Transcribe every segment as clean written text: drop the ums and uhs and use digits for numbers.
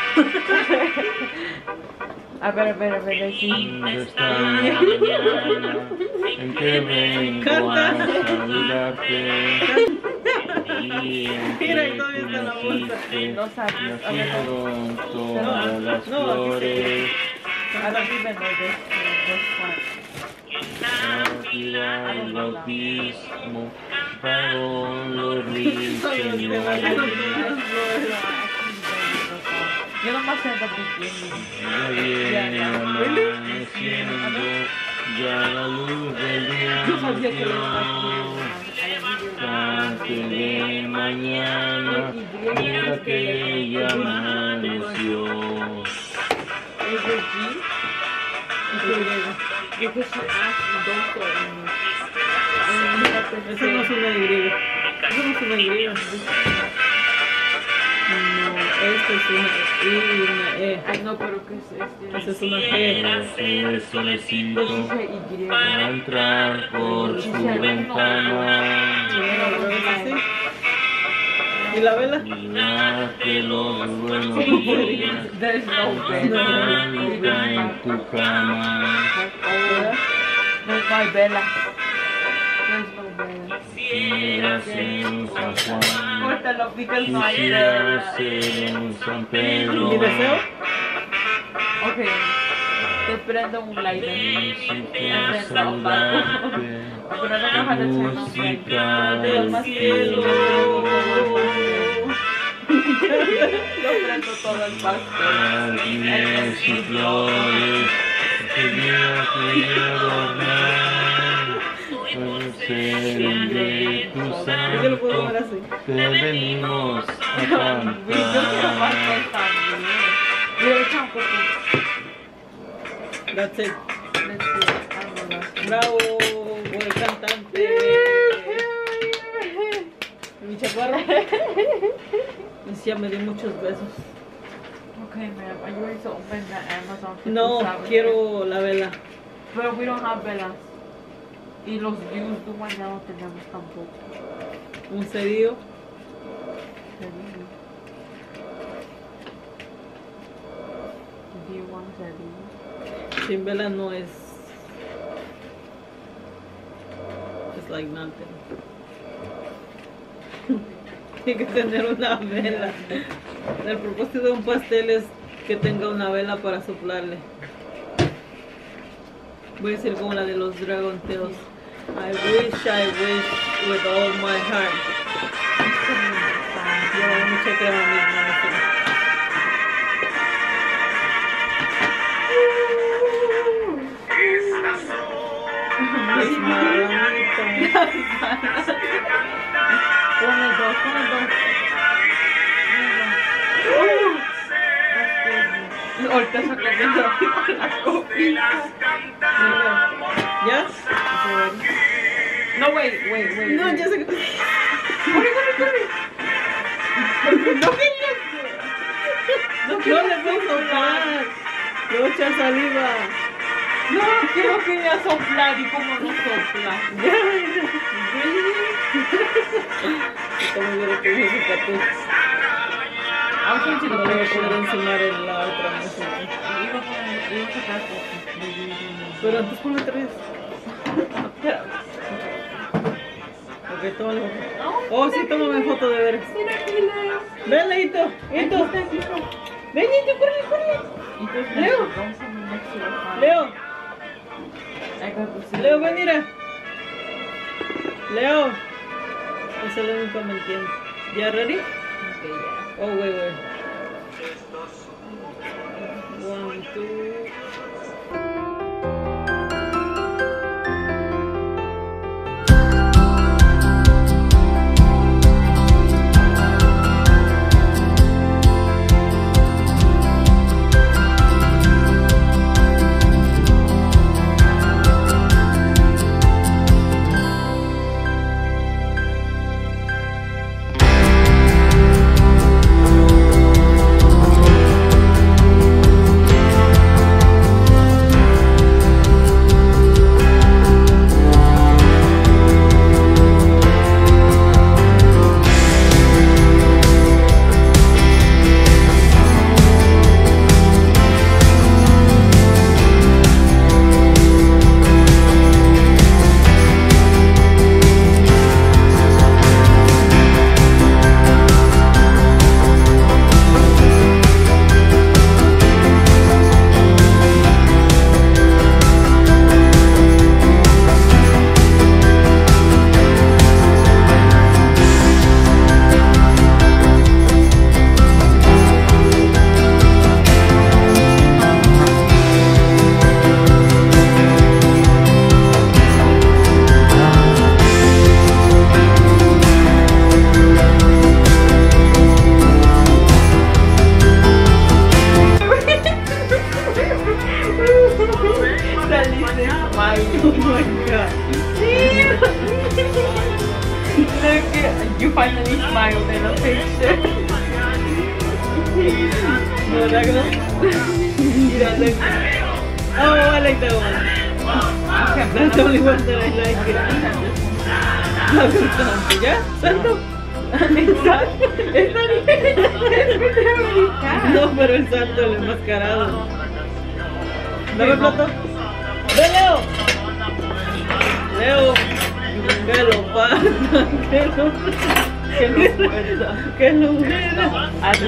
A ver, sí. Esta mañana en que vengo a saludarte y en Mira, que todavía está la bolsa. No sabes. A ver, nacieron todas las flores. ahora dime los Arriba el bautismo, pagó los ruiseñores. Yo nomás siento pequeño. Ya viene amaneciendo, ya la luz del día Yo sabía que lo antes de mañana, mira que ya amaneció. Es de G. Yo que soy doctor. Eso no es una Y. Eso no es una Y. No, esta es una I y una E. Ay, no, pero ¿qué es este? Esa es una G. Ese solecito Yo sí sé Y. va a entrar por su ventana. ¿Y la vela? Mira que los buenos días There's no están bella. en tu cama. There's no vela. There's no vela. Quisiera ser un San Juan, Córtalo, because no hay quisiera vela. ser un San Pedro. ¿Mi deseo? Ok. Te prendo un lighter. Quisiera saludarte, Pero no deja de ser música Del del cielo. Yo prendo todo el pastel. jardines y flores, que día que adornar, por ser un Espíritu Yo lo puedo Santo, poner así. te venimos a Yo quiero pastel cantar. también. Yo he hecho un poco. That's it. Let's see. Bravo, buen cantante. Mi chaparro. Ya me dio muchos besos. Okay, ma'am. Are you ready to open the Amazon? No, 57? quiero la vela. Pero we don't have velas. Y los views de mañana no tenemos tampoco. Un cerillo. Do you want cerillo? Sin vela no es. Es like nothing. Tiene que tener una vela. El propósito de un pastel es que tenga una vela para soplarle. Voy a decir como la de los Dragon Tales. I wish with all my heart. Lleva mucha crema misma. Es marranita. Pone dos. Ahorita se comiendo la copia. ¿Ya? No, wait. No, ya sé que... Corre. No quería. No le puedo soplar. Le voy a echar saliva. No, que no quería soplar y como no sopla. Ya. Como yo le tengo ese tatu. I'm going to No le voy a poder enseñar en la otra mesa. Iba a sacar fotos. Pero antes ponme tres. Ok, tómale foto. Oh, sí, tómame foto de veras. Ven, Leito. Ven, corre. Leo. Leo, ven, mira. Leo. Ese Leo nunca me entiende. ¿Ya ready? Oh, wait. 1, 2. No, ¿verdad que no? Mira, like. Oh, I like that one. That's the only one that I like. ¿Ya? ¿Santo? No, pero el santo, el enmascarado. Dame el plato. ¡Ve, Leo! Leo. Que lo pasa, que lo muera. Así.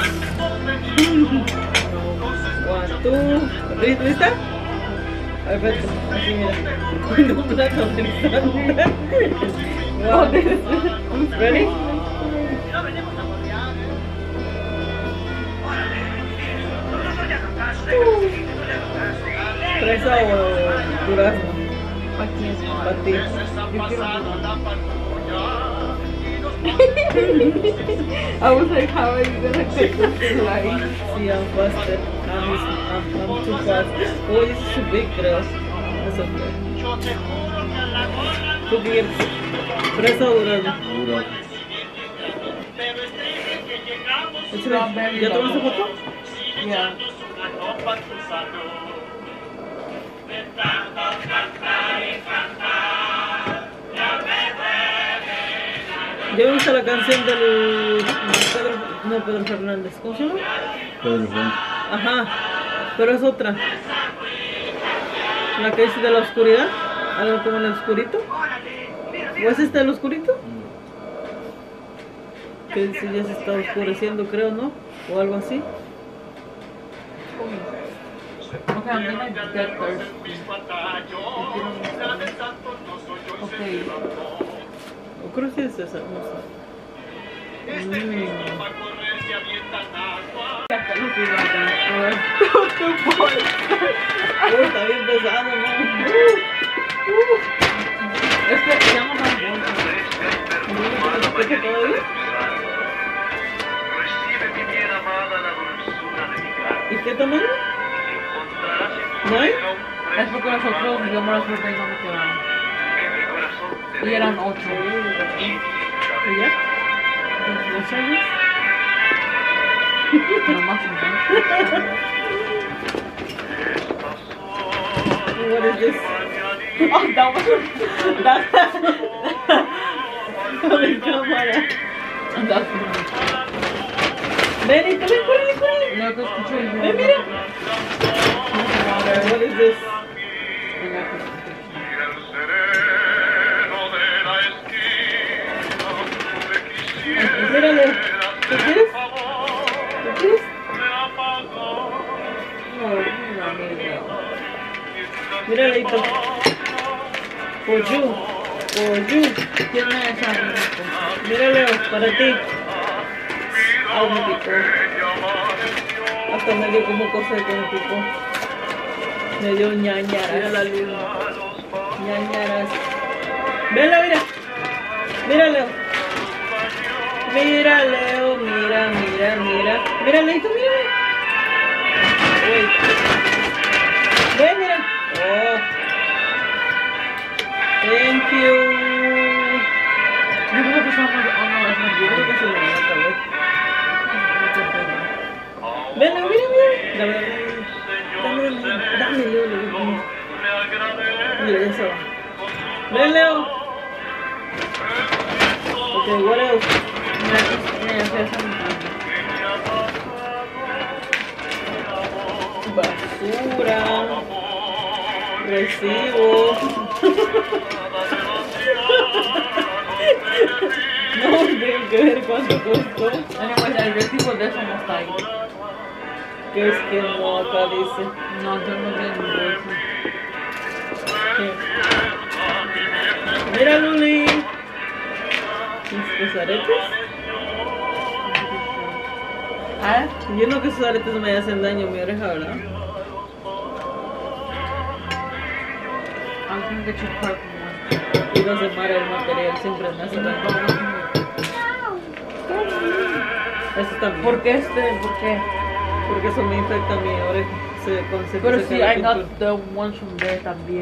One, two. ¿Lista? Perfecto. Así mira. Un plato de santa. Wow. Ready? ¿Fresa o durazno? Para ti. I was like, how are you gonna take this slide? See, I'm faster. I'm too fast. Oh, this is too big, creo. That's okay. ¿Tú qué quieres? ¿Fresa o durazno? Strawberry. ¿Ya tomaste foto? Yeah. ¿Ya viste la canción del Pedro Fernández? ¿Cómo se llama? Pedro Juan. Ajá, pero es otra. La que dice de la oscuridad, algo como el oscurito. ¿O es esta el oscurito? Que dice ya se está oscureciendo, creo, ¿no? O algo así. Okay, I'm gonna get thirsty. Okay. O creo que es esa, no sé. Está bien pesado, ¿no? Es que ya no dan bolsa. ¿Qué todavía? ¿Y qué tamaño? ¿No hay? Es porque nosotros yo me las puse y no me quedaron. Y eran 8. ¿Y ya? ¿2 años? No más. What is this? Oh, that was Con el cámara. that's Ven, corre. lo que escucho yo. Ven, mira. What is this? Mírale. ¿Qué quieres? ¿Qué quieres? Mira, Leito. For you. Tiene esa Mira, Leo, para ti. Ay, me picó. Hasta me dio como cosa de que me picó. Me dio ñañaras. Mira la luz. Ñañaras. Vela, mira. Mira, Leo. Mira, Leo. Mira. Mira, Leito, mira. Wait. Ven, mira. Oh. Thank you. Yo creo que son más. Oh, no, es más Yo creo que se le va a acabar. Ven, Leo, mira. Dame, Leo. Mira, ya se va. Ven, Leo. Ok, what else? Mira, esa Basura. Recibo. No, tengo que ver cuánto costó. Anyways, el recibo de eso no está ahí. Que es que no, acá dice. No, yo no vi en mi bolsa. Mira, Luli. ¿Mis aretes? ¿Ah? Yo no que esos aretes me hacen daño a mi oreja, ¿verdad? I'm gonna get you purple one. Y los de mar, el material siempre me hace daño. Eso también. ¿Por qué ¿Por qué? Porque eso me infecta mi oreja. Pero sí, I got the ones from there también.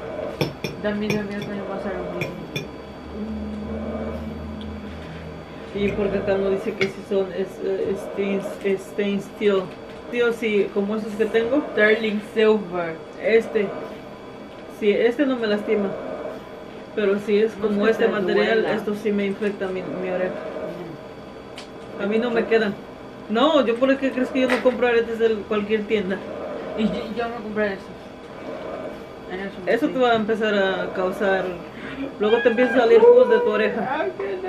También va a ser lo mismo. Y porque acá no dice que si son stainless steel. Tío, sí, como esos que tengo. Sterling Silver. Sí, este no me lastima. Pero si es No como es que este te material, duela. esto sí me infecta mi oreja. A mí no me quedan. No, yo por qué crees que yo no compro aretes de cualquier tienda. Y yo me compré esos. En el Super Eso te C. va a empezar a causar. Luego te empieza a salir pus de tu oreja.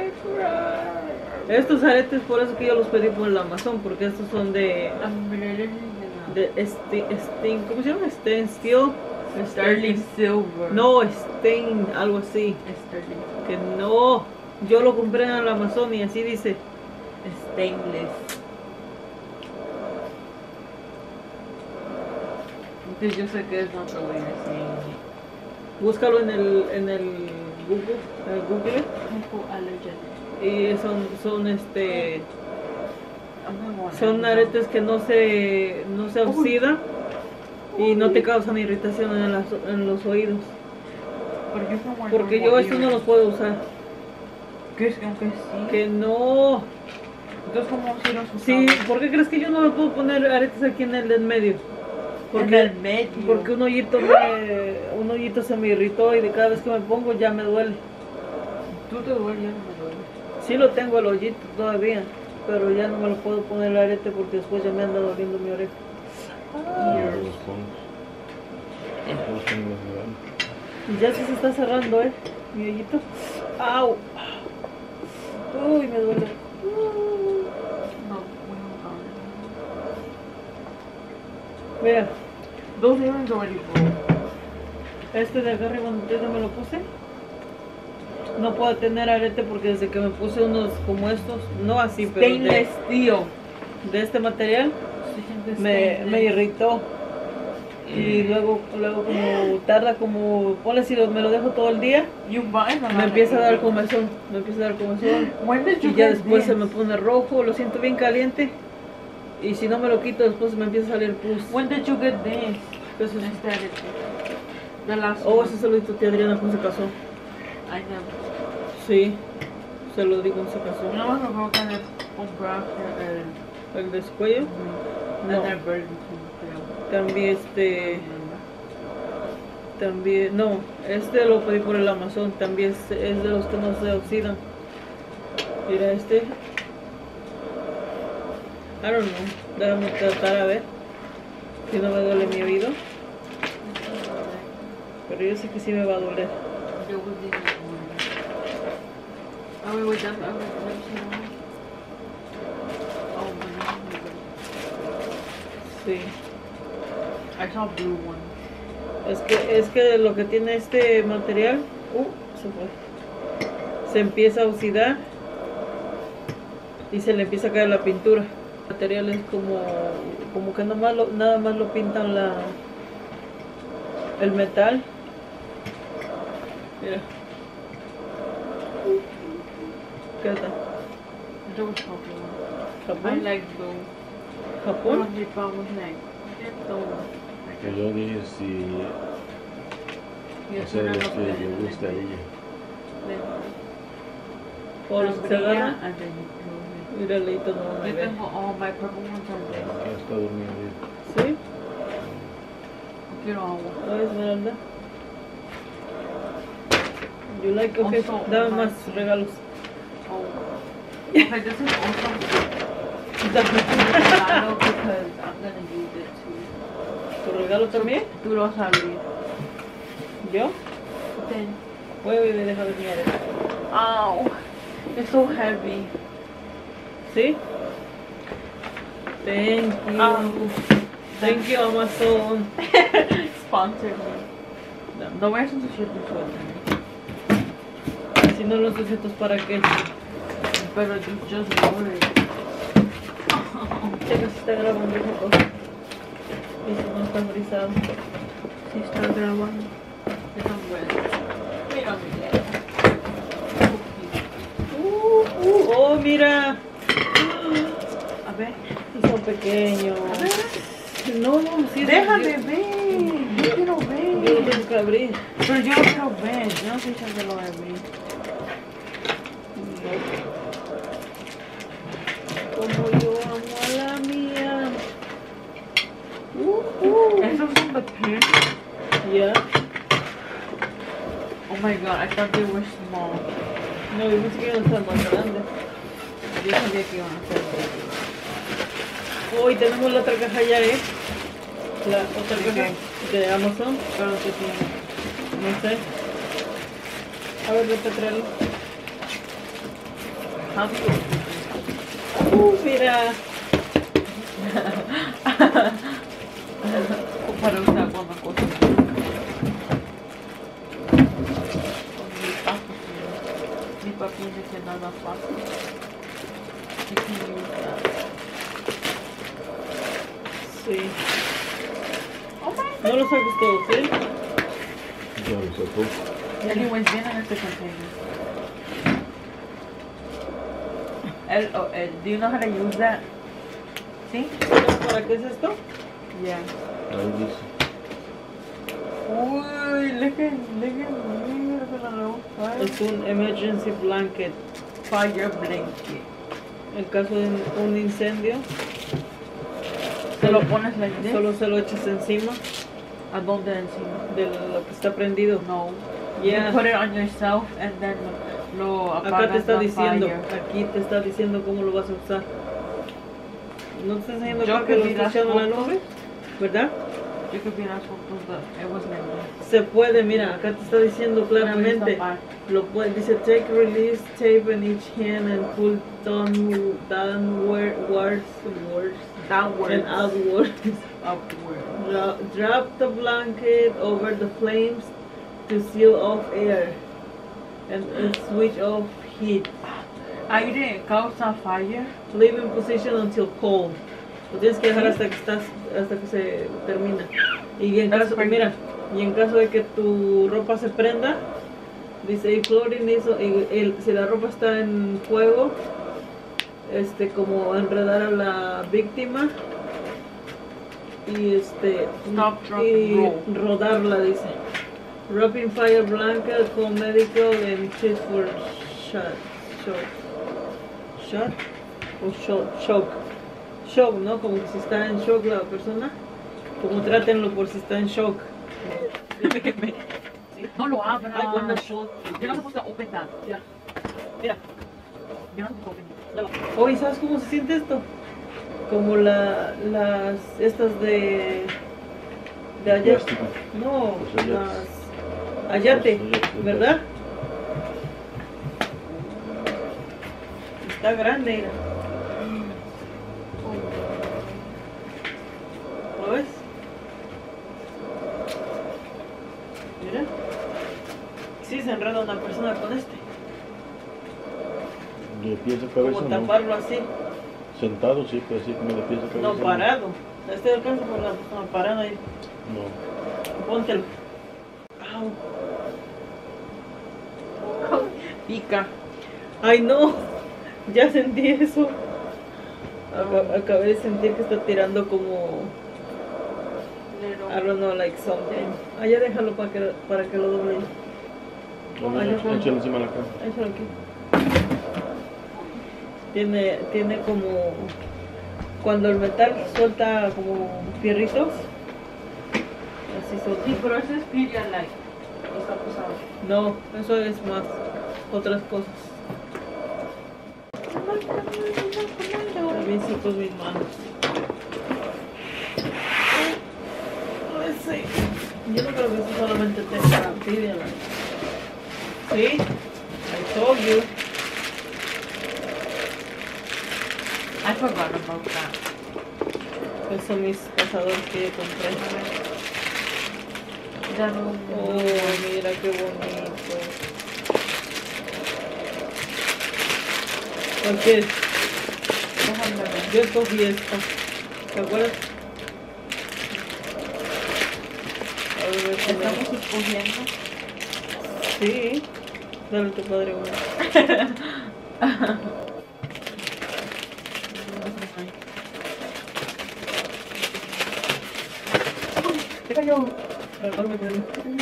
Estos aretes, por eso que yo los pedí por el Amazon, porque estos son de ¿cómo se llama? Steel. Sterling Silver. No, Stain, algo así. Sterling. Que no. Yo lo compré en el Amazon y así dice. Stainless. Entonces yo sé que es not really the same. Búscalo en el Google, Hypoallergenic. y son I'm gonna son aretes que no se oxidan y no te causan irritación en los oídos. Porque yo estos no los puedo usar. ¿Qué es que aunque sí? Que no. Entonces, ¿cómo si los usamos? Sí, ¿por qué crees que yo no me puedo poner aretes aquí en el del medio? En el medio. Porque un hoyito se me irritó y de cada vez que me pongo ya me duele. Tú te duele, yo no me duele. Sí lo tengo el hoyito todavía, pero ya no me lo puedo poner el arete porque después ya me anda doliendo mi oreja. Los pongo. Los tengo más grandes. Y ya se está cerrando, mi hoyito. ¡Au! Uy, me duele. No, Mira, those earrings already broke. este de acá arriba donde me lo puse. No puedo tener arete porque desde que me puse unos como estos, no así, pero Stainless steel. de este material, me irritó. Y luego como tarda como, ponle si me lo dejo todo el día, me empieza a dar comezón, When did you y ya get después this? se me pone rojo, lo siento bien caliente, y si no me lo quito después me empieza a salir pus. When did you get this? ¿Qué es eso? The last Oh, one. ese se lo hizo tía Adriana cuando se casó. I never. Sí, se lo di cuando se casó. No me acuerdo que le compraste El de su cuello, no. el Burger King, También también, no, este lo pedí por el Amazon, también es de los que no se oxidan. Mira este. I don't know, déjame tratar a ver si no me duele mi oído, pero yo sé que sí me va a doler. Yo was in this morning. Are we with them? Are we with them? Oh my god. Sí, I saw blue one. es que lo que tiene este material, se fue. Se empieza a oxidar y se le empieza a caer la pintura. El material es como que nada más lo pintan el metal. Mira. ¿Qué tal? There was purple one. I ¿Japón? like blue. ¿Japón? One lip balm was like, get those. Que yo dije si Yes, hacer we're los not que gonna le do gusta a that. ella. ¿O los que se Brilla, agarran? and then you close Mira, Leito no me it. Yo ve. tengo all my purple ones are there. Que está durmiendo. ¿Sí? Quiero agua. A ver, Esmeralda. You like, okay, Also, dame my- más regalos. Oh. Okay, this is also regalo because I'm gonna use it too. ¿Tu regalo también? Tú lo sabes. ¿Yo? Then, Voy a dejar de mirar. ow, it's so heavy. ¿Sí? Thank you. Thank you, Amazon. Sponsor me. No voy a hacer su shit Si no los sujetos, ¿para qué? pero just worry. Checa si está grabando esa cosa. Y si no está frisado. Si está grabando. It's on red. Mira, mira. Oh, mira. A ver. Y son pequeños. A ver. No, sí. Déjame yo- ver. Yo quiero Yo ver. lo tengo que abrir. Pero yo no quiero ver. Yo no sé si se lo voy a abrir. como yo amo a la mía. Esos son the pins. Yeah. Oh my god, I thought they were small. No, yo pensé que iban a estar más grandes. Yo sabía que iban a ser baby. Hoy tenemos la otra caja ya, ¿eh? La otra ¿De caja de Amazon. Pero que tiene. No sé. A ver, vete a traerlo. How do you Mira. para usar cuando cocina? Mi papi dice que nada fácil. You can use that. Sí. Oh my No lo saques todo, ¿sí? Ya lo sacó. god. Anyways, viene en este container. Do you know how to use that? ¿Sí? ¿Para qué es esto? Yeah. Ahí dice. Uy, look at me. Es un emergency blanket. Fire blanket. En caso de un incendio, ¿Te lo pones like this? solo se lo echas encima ¿A dónde encima? de lo que está prendido. No. Yeah. You put it on yourself and then lo apagas. Acá te está la diciendo, fire. aquí te está diciendo cómo lo vas a usar. ¿No te está enseñando Yo acá que que lo vi está las echando la fotos. lumbre? ¿Verdad? Yo que vi las fotos, but it was like this. Se puede, mira, acá te está diciendo claramente. Esta parte. Lo puede, dice take release tape in each hand and pull downwards Downwards. and outwards. Upward. Drop the blanket over the flames to seal off air and switch off heat. Aire causa fire. Leave in position until cold. Lo tienes que dejar hasta que se termina. Y en caso, mira, y en caso de que tu ropa se prenda, dice y chlorine eso, si la ropa está en fuego, como enredar a la víctima y Stop, drop, y roll. rodarla, dice. Wrapping fire blanket, call medical and check for shock, ¿no? Como que si está en shock la persona, como trátenlo por si está en shock. No lo abras. Ay, cuando shock. You're not supposed to open that. Mira, mira. You're not supposed to open it. Oye, ¿sabes cómo se siente esto? Como estas de allá. Plástico. No, Los ayates. las ayate, Los ayates. ¿verdad? Está grande, mira. ¿Lo ves? Mira. Sí, se enreda una persona con De pies a cabeza, como no. taparlo así. Sentado, sí, pero así como de pies a cabeza. No, parado. Alcanza por la persona parada ahí. No. Póntelo. Au. Pica. Ay, no. Ya sentí eso. Acabé de sentir que está tirando como, I don't know, like something. Ah, ya déjalo para que lo doble. No, mira, échale encima de la cama. Échalo aquí. Tiene como, cuando el metal suelta como fierritos, así suelta. Sí, pero ese es Pedialyte. Está pesado. No, eso es más, otras cosas. También seco mis manos. Sí. Yo no creo que eso solamente tenga Pedialyte. ¿Sí? I told you. I forgot about that. Esos son mis pasadores que yo compré. Ya no. Oh, mira qué bonito. ¿Cuál quieres? Déjame ver. Yo escogí esta. ¿Te acuerdas? A ver, si me- Estamos escogiendo. Sí. Dale a tu padre uno. Te cayó. Dame, dame.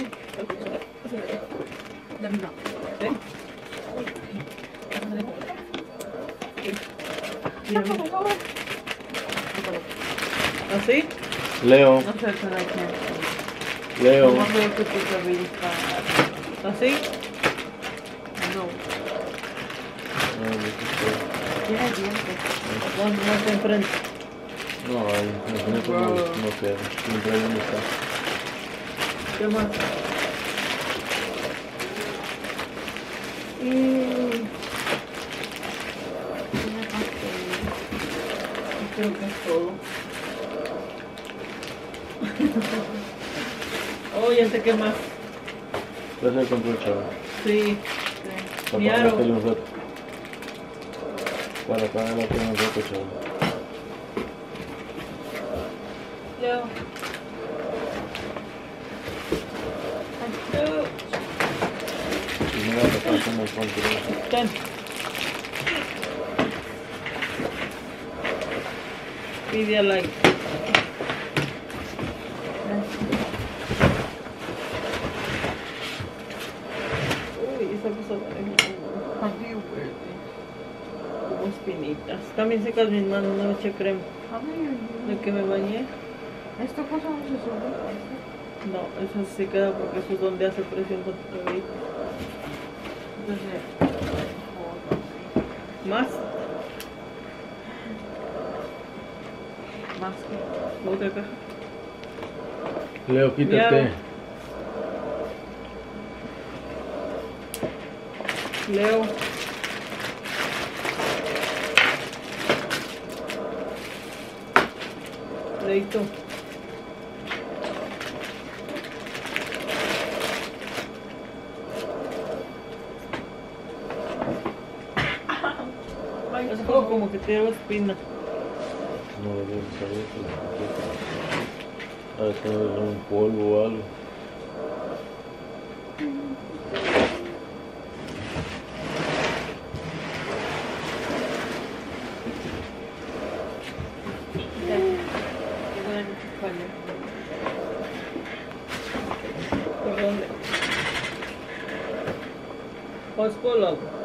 La misma. ¿Eh? ¿Así? Leo, No sé, pero hay que. Leo. No veo que tu cabello está. ¿Así? No. No, Tiene dientes. Más enfrente. no hay, no queda. Siempre hay donde está. ¿Qué más? Tiene pastel. Creo que es todo. Oh, ya sé qué más. Puede ser con el chaval. Sí. Para Mi aro. pagarle un rato. Para pagar la pena un rato, chaval. Leo. Leo. Y me va a tocar como el control. Ten. Pide a like. Uy, esa cosa How do you wear this? como espinitas. También secas mis manos, no me eché crema. How do you use ¿De que me bañé? Esta cosa no se sube. No, esa sí se queda porque eso es donde hace presión con tu cabello. Entonces. Más, Más que. otra caja. Leo, quítate. Leo. Leito. Es como que tiene espina. No debe saber. A ver, tener un polvo o algo. ¿Por dónde? Oscolo.